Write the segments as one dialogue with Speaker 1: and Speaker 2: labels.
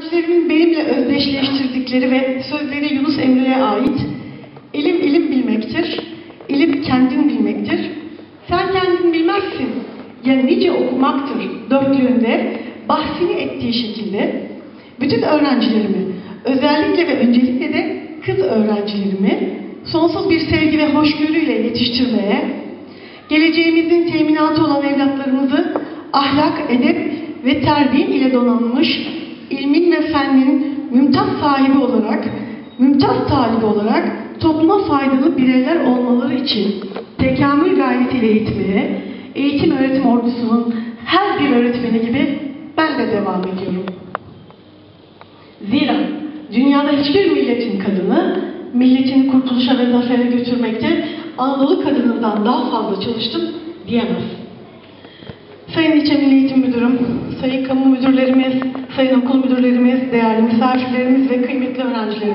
Speaker 1: öğrencilerimin benimle özdeşleştirdikleri ve sözleri Yunus Emre'ye ait. İlim ilim bilmektir, ilim kendin bilmektir. Sen kendin bilmezsin, ya nice okumaktır dörtlüğünde bahsini ettiği şekilde bütün öğrencilerimi, özellikle ve öncelikle de kız öğrencilerimi sonsuz bir sevgi ve hoşgörüyle yetiştirmeye, geleceğimizin teminatı olan evlatlarımızı ahlak, edep ve terbiye ile donanmış, ilmin ve fennin mümtaz sahibi olarak, mümtaz talibi olarak topluma faydalı bireyler olmaları için tekamül gayretiyle eğitmeye, eğitim öğretim ordusunun her bir öğretmeni gibi ben de devam ediyorum. Zira dünyada hiçbir milletin kadını, milletini kurtuluşa ve zafere götürmekte Anadolu kadınından daha fazla çalıştım diyemez. Sayın İlçe Milli Eğitim Müdürüm, sayın kamu müdürlerimiz, sayın okul müdürlerimiz, değerli misafirlerimiz ve kıymetli öğrencilerim.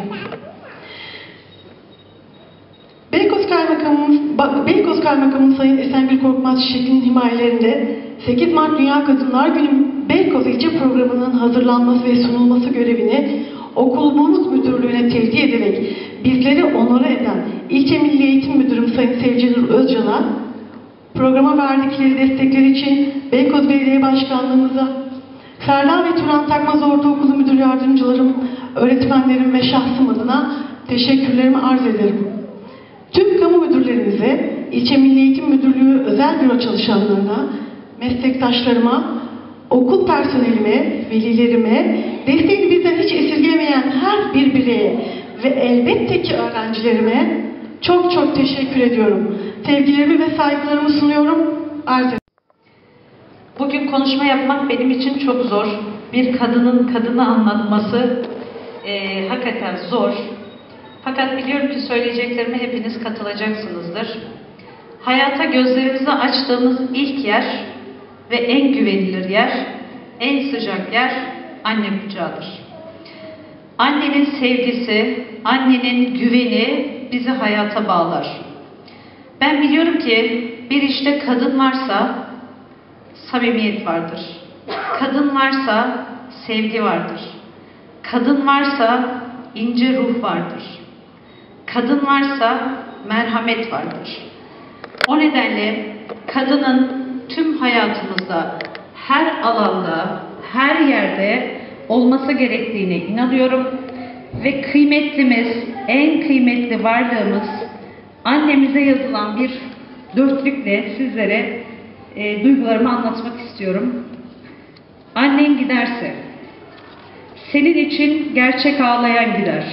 Speaker 1: Beykoz Kaymakamı Sayın Esenbil Korkmaz Çiçek'in himayelerinde 8 Mart Dünya Kadınlar Günü Beykoz İlçe Programı'nın hazırlanması ve sunulması görevini okulumuz müdürlüğüne tevdi ederek bizleri onore eden İlçe Milli Eğitim Müdürüm Sayın Sevcinur Özcan'a programa verdikleri destekleri için Beykoz Belediye Başkanlığımıza, Ferda ve Turan Takmaz Ortaokulu Müdür Yardımcılarım, öğretmenlerim ve şahsım adına teşekkürlerimi arz ederim. Tüm kamu müdürlerimize, İlçe Milli Eğitim Müdürlüğü özel büro çalışanlarına, meslektaşlarıma, okul personelime, velilerime, desteğini bizden hiç esirgemeyen her bir bireye ve elbette ki öğrencilerime çok çok teşekkür ediyorum. Sevgilerimi ve saygılarımı sunuyorum. Arz ederim.
Speaker 2: Bugün konuşma yapmak benim için çok zor. Bir kadının kadını anlatması hakikaten zor. Fakat biliyorum ki söyleyeceklerime hepiniz katılacaksınızdır. Hayata gözlerimizi açtığımız ilk yer ve en güvenilir yer, en sıcak yer anne kucağıdır. Annenin sevgisi, annenin güveni bizi hayata bağlar. Ben biliyorum ki bir işte kadın varsa samimiyet vardır. Kadın varsa sevgi vardır. Kadın varsa ince ruh vardır. Kadın varsa merhamet vardır. O nedenle kadının tüm hayatımızda, her alanda, her yerde olması gerektiğine inanıyorum. Ve kıymetlimiz, en kıymetli varlığımız annemize yazılan bir dörtlükle sizlere duygularımı anlatmak istiyorum. Annen giderse, senin için gerçek ağlayan gider.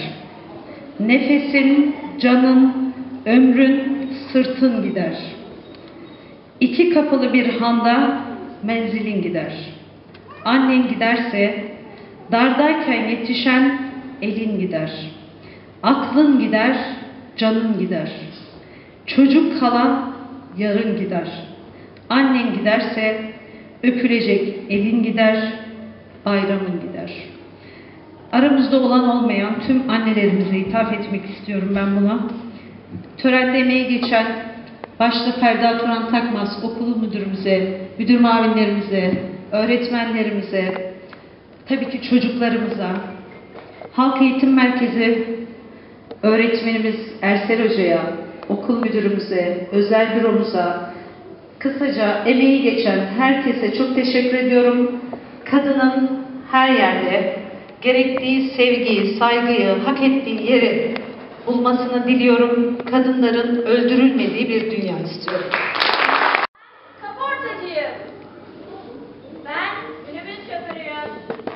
Speaker 2: Nefesin, canın, ömrün, sırtın gider. İki kapılı bir handa menzilin gider. Annen giderse, dardayken yetişen elin gider. Aklın gider, canın gider. Çocuk kalan yarın gider. Annen giderse, öpülecek elin gider, bayramın gider. Aramızda olan olmayan tüm annelerimize ithaf etmek istiyorum ben buna. Törende emeği geçen başta Ferda Turan Takmaz okulu müdürümüze, müdür muavinlerimize, öğretmenlerimize, tabii ki çocuklarımıza, Halk Eğitim Merkezi öğretmenimiz Ersel Hoca'ya, okul müdürümüze, özel büromuza, kısaca emeği geçen herkese çok teşekkür ediyorum. Kadının her yerde gerektiği sevgiyi, saygıyı, hak ettiği yeri bulmasını diliyorum. Kadınların öldürülmediği bir dünya istiyorum.
Speaker 3: Kaportacıyım. Ben minibüs şoförüyüm.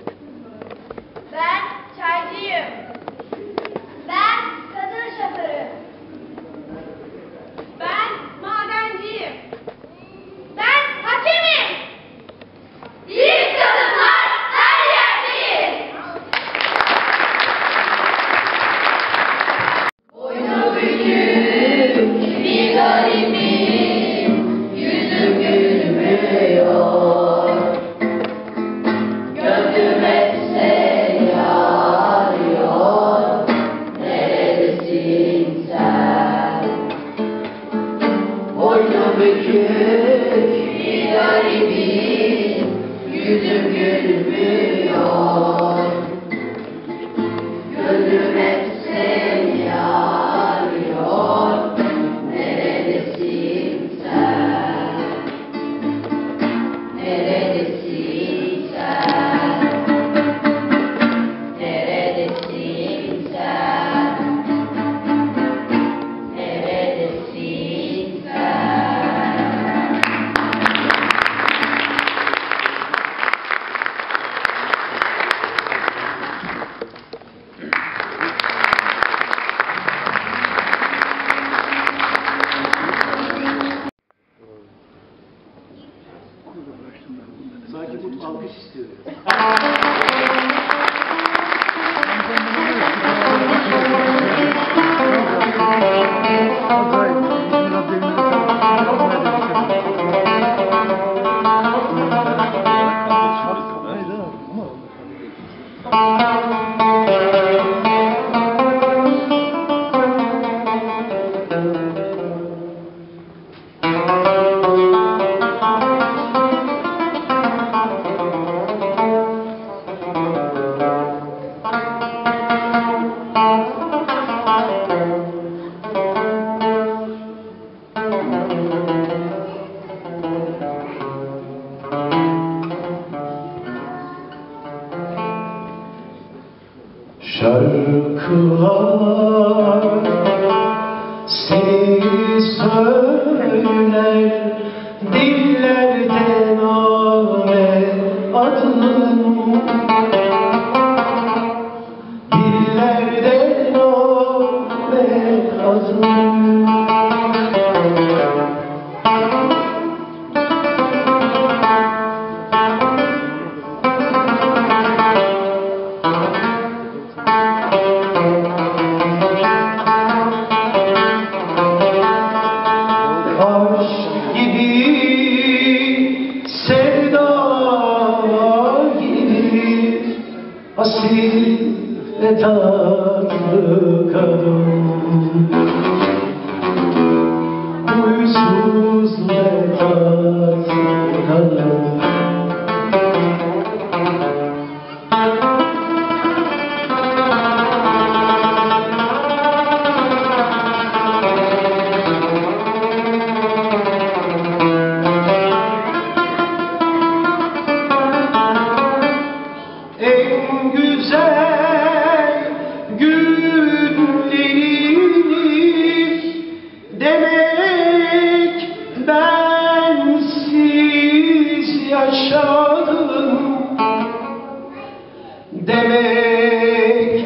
Speaker 3: Ben çaycıyım. Ben kadın şoförü. Ben madenciyim. Ben hakemim. Biz kadınlar her yerdeyiz. Boynu bükük bir garibiz.
Speaker 4: Şarkılar seni söyler, dillerde name adın, dillerde name adın. Asil ve tatlı kadın, huysuz ve tatlı kadın. En güzel günlerini demek bensiz yaşadım, demek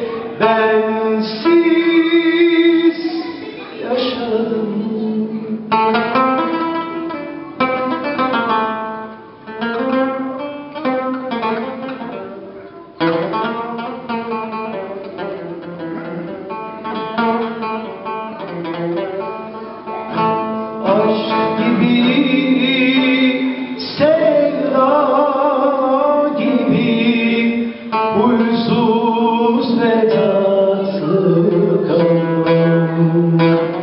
Speaker 4: bensiz yaşadım. Aşk gibi, sevda gibi, huysuz ve tatlı kadın.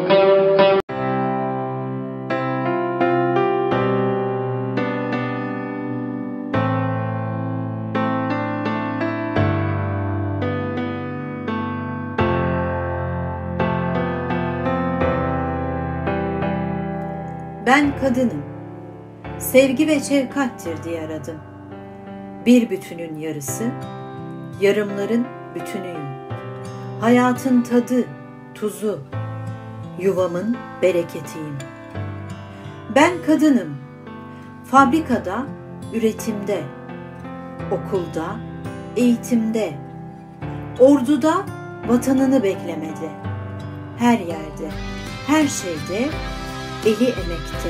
Speaker 5: Ben kadınım, sevgi ve şefkattir diye aradım. Bir bütünün yarısı, yarımların bütünüyüm. Hayatın tadı, tuzu, yuvamın bereketiyim. Ben kadınım, fabrikada, üretimde, okulda, eğitimde, orduda, vatanını beklemede, her yerde, her şeyde, eli emekte.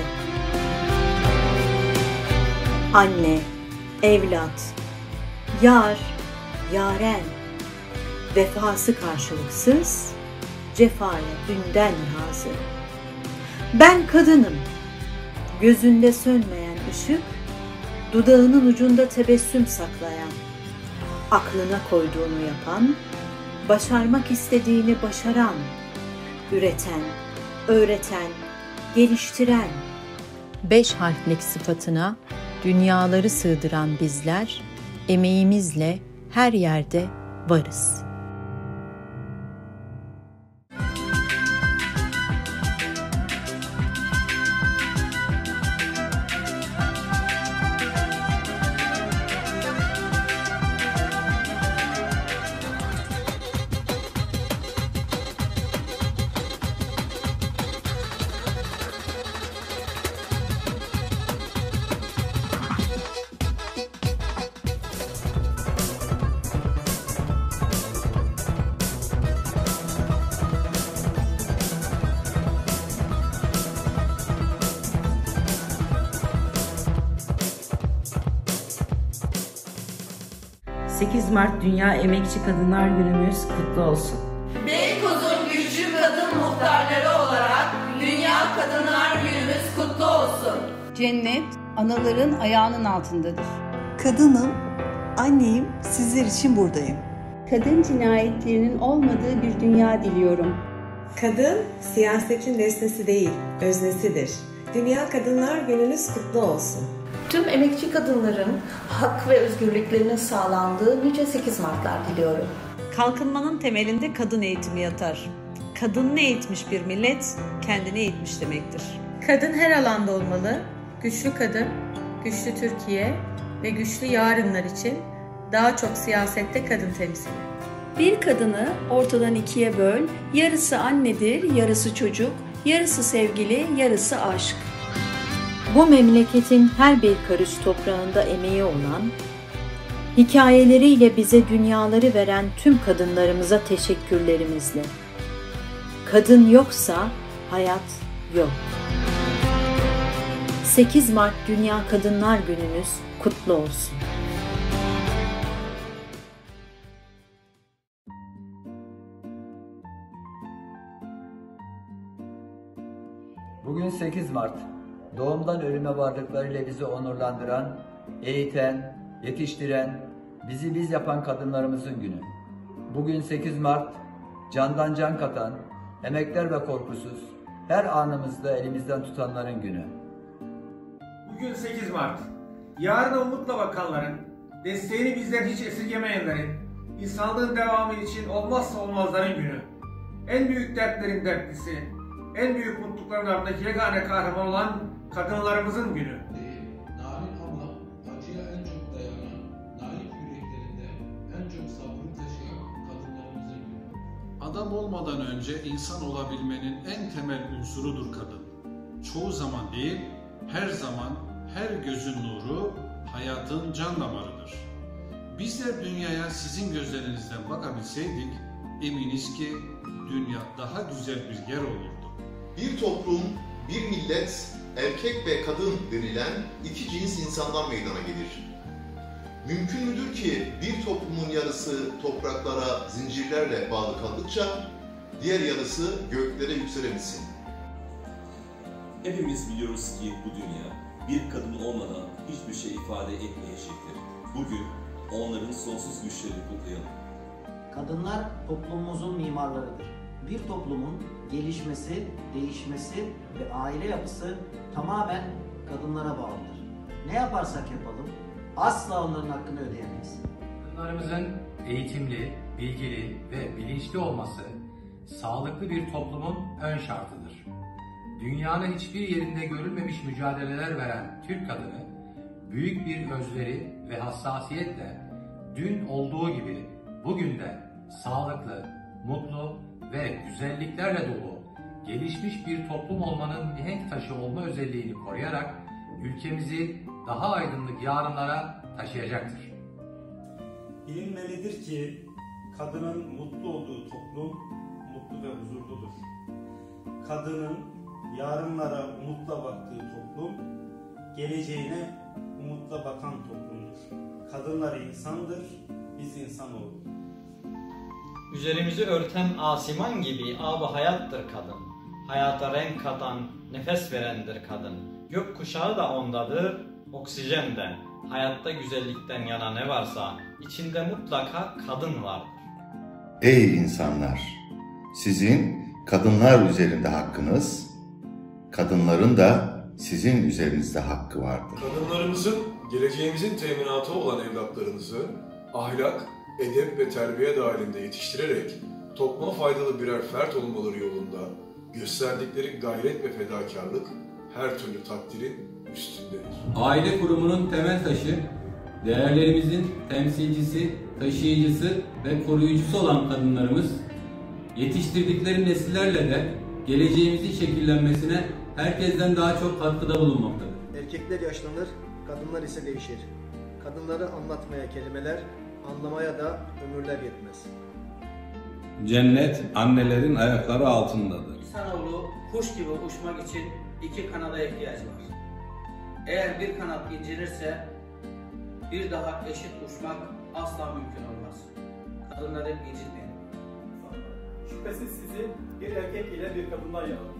Speaker 5: Anne, evlat, yar, yaren, vefası karşılıksız, cefaya dünden hazır. Ben kadınım, gözünde sönmeyen ışık, dudağının ucunda tebessüm saklayan, aklına koyduğunu yapan, başarmak istediğini başaran, üreten, öğreten, geliştiren, 5 harflik sıfatına dünyaları sığdıran bizler, emeğimizle her yerde varız.
Speaker 6: Mart Dünya Emekçi Kadınlar Günümüz kutlu olsun.
Speaker 7: Beykoz'un güçlü kadın muhtarları olarak Dünya Kadınlar Günümüz kutlu olsun.
Speaker 8: Cennet anaların ayağının altındadır.
Speaker 9: Kadınım,
Speaker 5: Anneyim, sizler için buradayım.
Speaker 8: Kadın cinayetlerinin olmadığı bir dünya diliyorum.
Speaker 9: Kadın siyasetin nesnesi değil, öznesidir. Dünya Kadınlar Gününüz kutlu olsun.
Speaker 10: Tüm emekçi kadınların hak ve özgürlüklerinin sağlandığı nice 8 Mart'lar diliyorum.
Speaker 5: Kalkınmanın temelinde kadın eğitimi yatar. Kadınını eğitmiş bir millet, kendini eğitmiş demektir.
Speaker 11: Kadın her alanda olmalı. Güçlü kadın, güçlü Türkiye ve güçlü yarınlar için daha çok siyasette kadın temsili.
Speaker 8: Bir kadını ortadan ikiye böl, yarısı annedir, yarısı çocuk, yarısı sevgili, yarısı aşk.
Speaker 5: Bu memleketin her bir karış toprağında emeği olan, hikayeleriyle bize dünyaları veren tüm kadınlarımıza teşekkürlerimizle. Kadın yoksa hayat yok. 8 Mart Dünya Kadınlar Gününüz kutlu olsun.
Speaker 12: Bugün 8 Mart, doğumdan ölüme varlıklarıyla bizi onurlandıran, eğiten, yetiştiren, bizi biz yapan kadınlarımızın günü. Bugün 8 Mart, candan can katan, emekler ve korkusuz, her anımızda elimizden tutanların günü.
Speaker 13: Bugün 8 Mart, yarına umutla bakanların, desteğini bizden hiç esirgemeyenlerin, insanlığın devamı için olmazsa olmazların günü. En büyük dertlerin dertlisi, en büyük mutlulukların ardındaki yegane kahraman olan kadınlarımızın günü.
Speaker 14: Narin abla, acıya en çok dayanan, narin yüreklerinde en çok sabrı taşıyan kadınlarımızın günü.
Speaker 15: Adam olmadan önce insan olabilmenin en temel unsurudur kadın. Çoğu zaman değil, her zaman, her gözün nuru, hayatın can damarıdır. Bizler dünyaya sizin gözlerinizden bakabilseydik, eminiz ki dünya daha güzel bir yer olurdu.
Speaker 16: Bir toplum, bir millet, erkek ve kadın denilen iki cins insandan meydana gelir. Mümkün müdür ki bir toplumun yarısı topraklara zincirlerle bağlı kaldıkça diğer yarısı göklere yükselebilsin?
Speaker 17: Hepimiz biliyoruz ki bu dünya bir kadın olmadan hiçbir şey ifade etmeyecektir. Bugün onların sonsuz güçlerini kutlayalım.
Speaker 18: Kadınlar toplumumuzun mimarlarıdır. Bir toplumun gelişmesi, değişmesi ve aile yapısı tamamen kadınlara bağlıdır. Ne yaparsak yapalım asla onların hakkını ödeyemeyiz.
Speaker 19: Kadınlarımızın eğitimli, bilgili ve bilinçli olması sağlıklı bir toplumun ön şartıdır. Dünyanın hiçbir yerinde görülmemiş mücadeleler veren Türk kadını büyük bir özveri ve hassasiyetle dün olduğu gibi bugün de sağlıklı, mutlu ve güzelliklerle dolu, gelişmiş bir toplum olmanın mihenk taşı olma özelliğini koruyarak ülkemizi daha aydınlık yarınlara taşıyacaktır.
Speaker 20: Bilinmelidir ki kadının mutlu olduğu toplum mutlu ve huzurludur. Kadının yarınlara umutla baktığı toplum, geleceğine umutla bakan toplumdur. Kadınlar insandır, biz insanoğlu.
Speaker 21: Üzerimizi örten asiman gibi ab-ı hayattır kadın. Hayata renk katan, nefes verendir kadın. Gökkuşağı da ondadır, oksijen de. Hayatta güzellikten yana ne varsa, içinde mutlaka kadın vardır.
Speaker 22: Ey insanlar! Sizin kadınlar üzerinde hakkınız, kadınların da sizin üzerinizde hakkı vardır.
Speaker 23: Kadınlarımızın, geleceğimizin teminatı olan evlatlarınızı ahlak, edep ve terbiye dahilinde yetiştirerek topluma faydalı birer fert olmaları yolunda gösterdikleri gayret ve fedakarlık her türlü takdirin üstündedir.
Speaker 24: Aile kurumunun temel taşı, değerlerimizin temsilcisi, taşıyıcısı ve koruyucusu olan kadınlarımız, yetiştirdikleri nesillerle de geleceğimizin şekillenmesine herkesten daha çok katkıda bulunmaktadır.
Speaker 25: Erkekler yaşlanır, kadınlar ise değişir. Kadınları anlatmaya kelimeler, anlamaya da ömürler yetmez.
Speaker 24: Cennet annelerin ayakları altındadır.
Speaker 26: İnsanoğlu kuş gibi uçmak için iki kanada ihtiyacı var. Eğer bir kanat incinirse bir daha eşit uçmak asla mümkün olmaz. Kadınları incitmeyin.
Speaker 27: Şüphesiz sizi bir erkek ile bir kadından yarattı.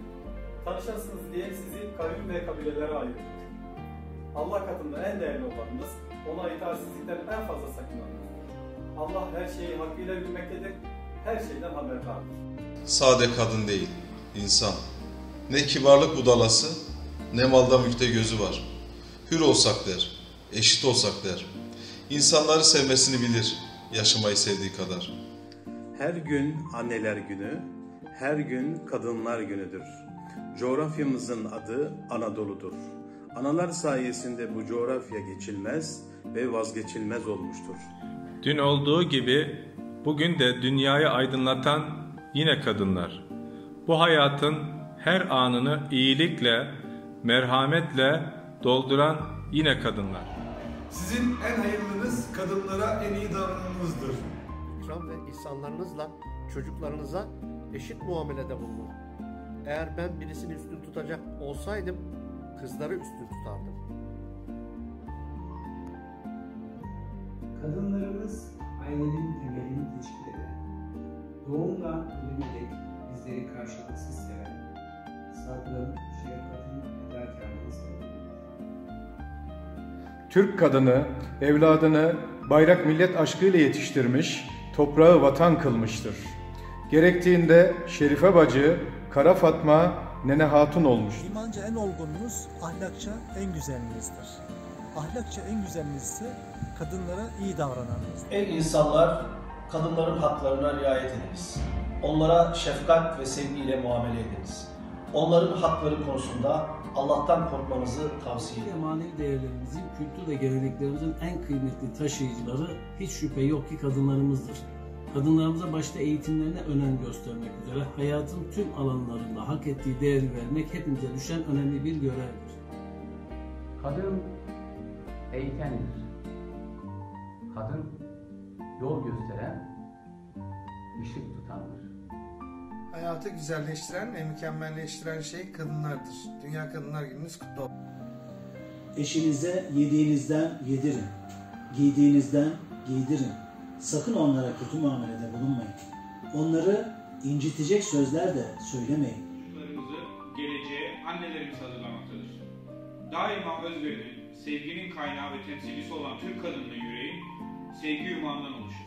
Speaker 27: Tanışasınız diye sizi kavim ve kabilelere ayırdı. Allah katında en değerli olanınız ona itaatsizlikten en fazla sakınanlardır. Allah her şeyi hakkıyla bilmektedir, her şeyden haberdardır.
Speaker 1: Sade kadın değil, insan. Ne kibarlık budalası, ne malda mülkte gözü var. Hür olsak der, eşit olsak der. İnsanları sevmesini bilir, yaşamayı sevdiği kadar.
Speaker 20: Her gün anneler günü, her gün kadınlar günüdür. Coğrafyamızın adı Anadolu'dur. Analar sayesinde bu coğrafya geçilmez ve vazgeçilmez olmuştur.
Speaker 2: Dün olduğu gibi bugün de dünyayı aydınlatan yine kadınlar. Bu hayatın her anını iyilikle, merhametle dolduran yine kadınlar.
Speaker 3: Sizin en hayırlınız kadınlara en iyi davranışınızdır.
Speaker 4: İkram ve ihsanlarınızla çocuklarınıza eşit muamelede bulunun. Eğer ben birisini üstün tutacak olsaydım kızları üstün tutardım.
Speaker 6: Kadınlarımız ailenin temelini teşkil eden, doğumla ölüme dek bizleri karşılıksız seven, sabrın, şefkatin, fedakarlığını seven.
Speaker 7: Türk kadını evladını bayrak millet aşkıyla yetiştirmiş, toprağı vatan kılmıştır. Gerektiğinde Şerife bacı, Kara Fatma, Nene Hatun olmuştur.
Speaker 9: İmanca en olgununuz, ahlakça en güzelinizdir. Ahlakça en güzeliniz ise kadınlara iyi davrananınızdır.
Speaker 28: Ey insanlar, kadınların haklarına riayet ediniz. Onlara şefkat ve sevgiyle muamele ediniz. Onların hakları konusunda Allah'tan korkmanızı tavsiye ederim.
Speaker 29: Manevi değerlerimizin, kültür ve geleneklerimizin en kıymetli taşıyıcıları hiç şüphe yok ki kadınlarımızdır. Kadınlarımıza başta eğitimlerine önem göstermek üzere hayatın tüm alanlarında hak ettiği değeri vermek hepimize düşen önemli bir görevdir.
Speaker 30: Kadın eğitendir. Kadın yol gösteren, ışık tutandır.
Speaker 4: Hayatı güzelleştiren ve mükemmelleştiren şey kadınlardır. Dünya Kadınlar Gününüz kutlu olsun.
Speaker 31: Eşinize yediğinizden yedirin, giydiğinizden giydirin. Sakın onlara kötü muamelede bulunmayın. Onları incitecek sözler de söylemeyin.
Speaker 32: Çocuklarımızı geleceğe annelerimiz hazırlamaktadır. Daima özverinin, sevginin kaynağı ve temsilcisi olan Türk kadınının yüreği sevgi yumağından oluşur.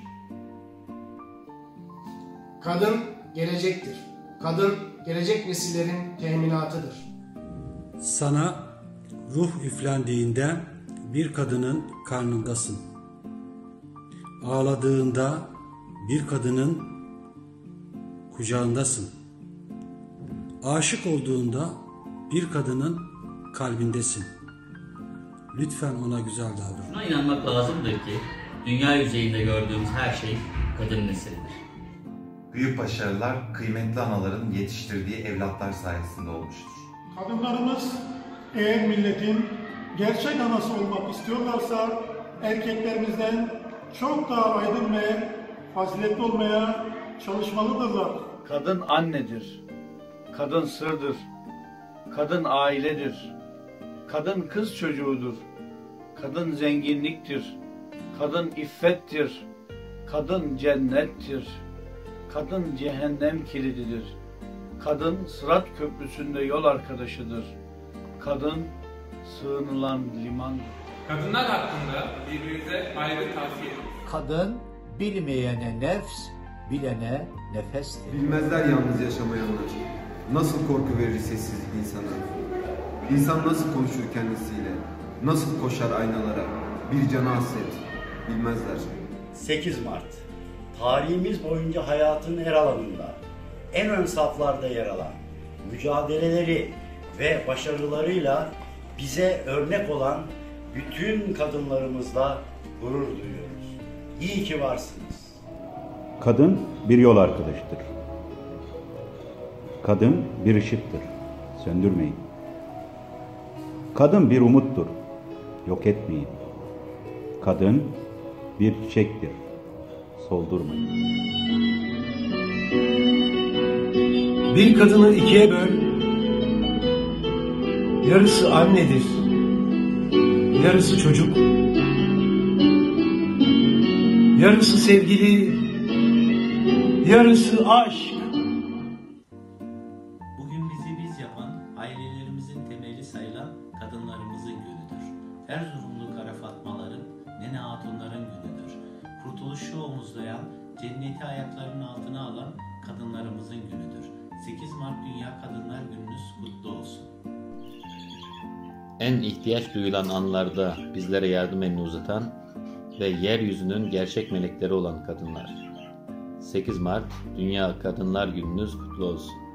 Speaker 4: Kadın gelecektir. Kadın gelecek nesillerin teminatıdır.
Speaker 33: Sana ruh üflendiğinde bir kadının karnındasın. Ağladığında bir kadının kucağındasın. Aşık olduğunda bir kadının kalbindesin. Lütfen ona güzel davran.
Speaker 34: Şuna inanmak lazımdır ki dünya yüzeyinde gördüğümüz her şey kadın neslidir.
Speaker 35: Büyük başarılar kıymetli anaların yetiştirdiği evlatlar sayesinde olmuştur.
Speaker 3: Kadınlarımız eğer milletin gerçek anası olmak istiyorlarsa erkeklerimizden çok daha aydın ve faziletli olmaya çalışmalıdırlar.
Speaker 27: Kadın annedir, kadın sırdır, kadın ailedir, kadın kız çocuğudur, kadın zenginliktir, kadın iffettir, kadın cennettir, kadın cehennem kilididir, kadın sırat köprüsünde yol arkadaşıdır, kadın sığınılan limandır.
Speaker 2: Kadınlar hakkında birbirinize ayrı tavsiye edin.
Speaker 36: Kadın bilmeyene nefs, bilene nefestir.
Speaker 37: Bilmezler yalnız yaşamayanlar. Nasıl korku verir sessizlik insana? İnsan nasıl konuşur kendisiyle? Nasıl koşar aynalara? Bir cana hasret. Bilmezler.
Speaker 38: 8 Mart. Tarihimiz boyunca hayatın her alanında, en ön saflarda yer alan, mücadeleleri ve başarılarıyla bize örnek olan bütün kadınlarımızla gurur duyuyoruz. İyi ki varsınız.
Speaker 39: Kadın bir yol arkadaşıdır. Kadın bir ışıktır. Söndürmeyin. Kadın bir umuttur. Yok etmeyin. Kadın bir çiçektir. Soldurmayın.
Speaker 40: Bir kadını ikiye böl. Yarısı annedir. Yarısı çocuk. Yarısı sevgili. Yarısı aşk.
Speaker 41: Bugün bizi biz yapan, ailelerimizin temeli sayılan kadınlarımızın günüdür. Erzurumlu Kara Fatmaların
Speaker 40: omuzlayan, cenneti ayaklarının altına alan kadınlarımızın günüdür. 8 Mart Dünya Kadınlar Gününüz kutlu olsun.
Speaker 1: En ihtiyaç duyulan anlarda bizlere yardım elini uzatan ve yeryüzünün gerçek melekleri olan kadınlar. 8 Mart Dünya Kadınlar Gününüz kutlu olsun.